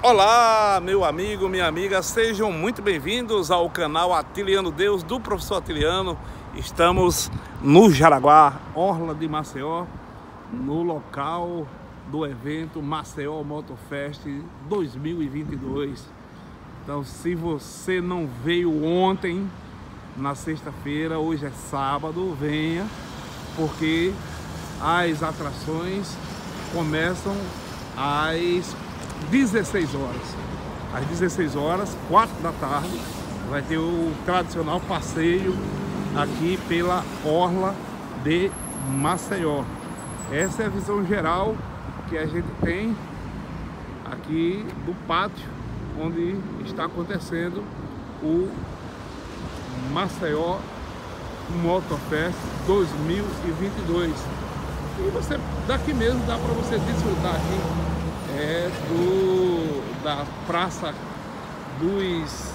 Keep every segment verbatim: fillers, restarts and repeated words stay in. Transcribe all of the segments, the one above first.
Olá, meu amigo, minha amiga, sejam muito bem-vindos ao canal Atiliano Deus, do professor Atiliano. Estamos no Jaraguá, Orla de Maceió, no local do evento Maceió Motofest dois mil e vinte e dois. Então, se você não veio ontem, na sexta-feira, hoje é sábado, venha, porque as atrações começam às dezesseis horas. Às dezesseis horas, quatro da tarde, vai ter o tradicional passeio aqui pela Orla de Maceió. Essa é a visão geral que a gente tem aqui do pátio onde está acontecendo o Maceió Motofest dois mil e vinte e dois. E você, daqui mesmo dá para você desfrutar aqui é do, da Praça dos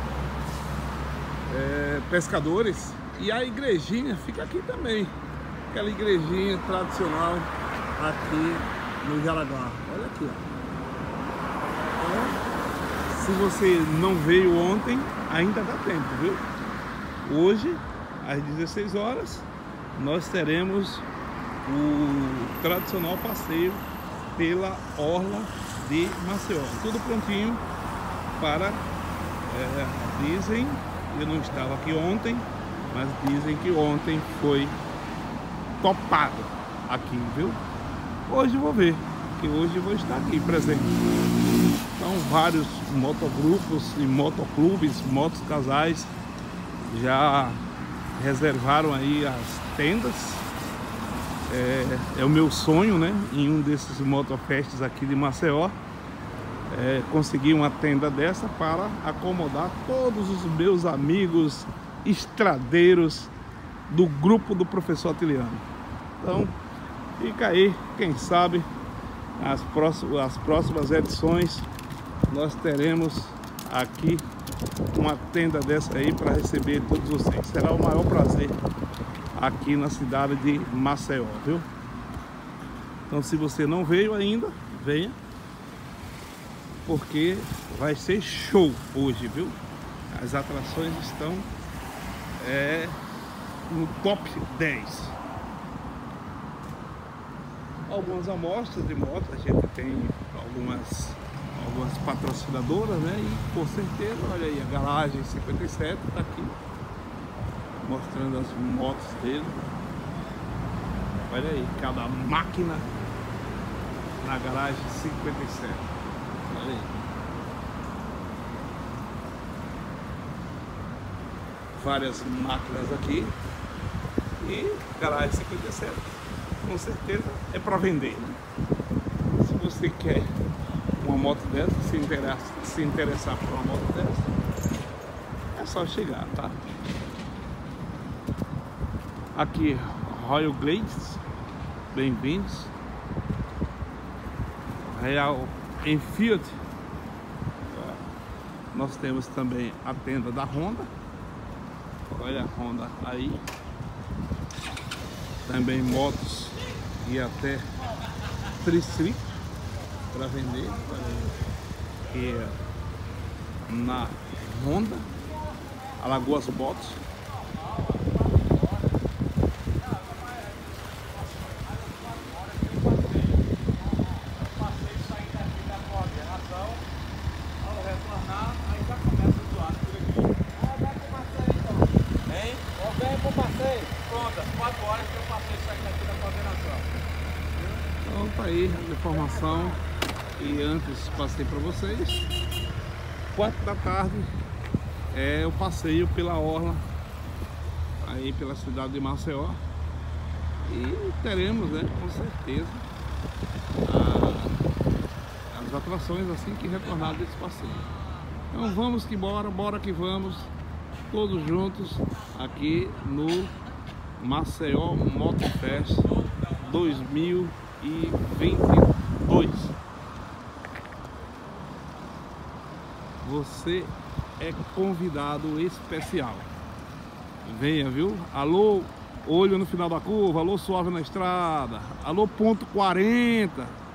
é, Pescadores, e a igrejinha fica aqui também, aquela igrejinha tradicional aqui no Jaraguá. Olha aqui, ó. Então, se você não veio ontem, ainda dá tempo, viu? Hoje, às dezesseis horas, nós teremos o tradicional passeio pela Orla de Maceió. Tudo prontinho para, é, dizem, eu não estava aqui ontem, mas dizem que ontem foi topado aqui, viu? Hoje eu vou ver, que hoje eu vou estar aqui presente. Então, vários motogrupos e motoclubes, motos casais já reservaram aí as tendas. É, é o meu sonho, né, em um desses motofests aqui de Maceió, é, conseguir uma tenda dessa para acomodar todos os meus amigos estradeiros do grupo do professor Atiliano. Então, fica aí, quem sabe as próximas, as próximas edições nós teremos aqui uma tenda dessa aí para receber todos vocês. Será o maior prazer aqui na cidade de Maceió, viu? Então, se você não veio ainda, venha, porque vai ser show hoje, viu? As atrações estão é, no top dez. Algumas amostras de moto, a gente tem algumas, algumas patrocinadoras, né? E com certeza, olha aí, a Garagem cinquenta e sete está aqui mostrando as motos dele. Olha aí, cada máquina na Garagem cinquenta e sete. Olha aí. Várias máquinas aqui. E Garagem cinquenta e sete, com certeza é para vender, né? Se você quer uma moto dessa, se interessar, se interessar por uma moto dessa, é só chegar, tá? Aqui, Royal Glades, bem-vindos. Real Enfield. Nós temos também a tenda da Honda. Olha a Honda aí. Também motos e até tri-strip para vender. Aqui é na Honda, Alagoas Motos. Então tá aí a informação que antes passei para vocês. Quatro da tarde é o passeio pela Orla, aí pela cidade de Maceió. E teremos, né, com certeza, a, as atrações assim que retornar desse passeio. Então vamos que bora, bora que vamos, todos juntos aqui no Maceió Motofest dois mil e vinte e dois. Você é convidado especial. Venha, viu? Alô, olho no final da curva, alô, suave na estrada, alô, ponto quarenta.